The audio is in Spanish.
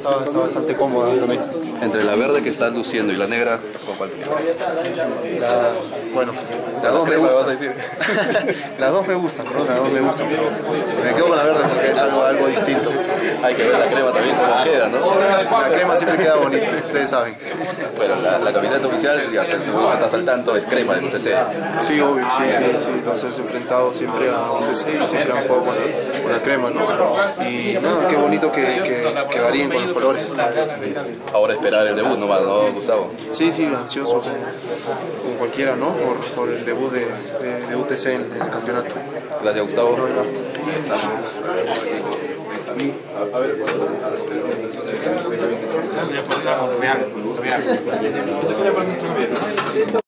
Está bastante cómoda también. Entre la verde que estás luciendo y la negra, ¿con cuál te quedas? Bueno, las dos me ¿Vas a gustan. decir? Las dos me gustan, ¿no? Las dos me gustan, pero me quedo con la verde porque es algo distinto. Hay que ver la crema también cómo queda, ¿no? La crema siempre queda bonita, ustedes saben. Pero la camiseta oficial, ya seguro que estás al tanto, es crema del UTC. Sí, obvio, sí. Nos hemos enfrentado siempre a UTC y siempre han jugado con la crema, ¿no? Y nada, qué bonito que varíen con los colores. Ahora esperar el debut nomás, ¿no, Gustavo? Sí, ansioso como cualquiera, ¿no? Por el debut de UTC en el campeonato. Gracias, Gustavo. No, de nada. Eso ya podríamos real.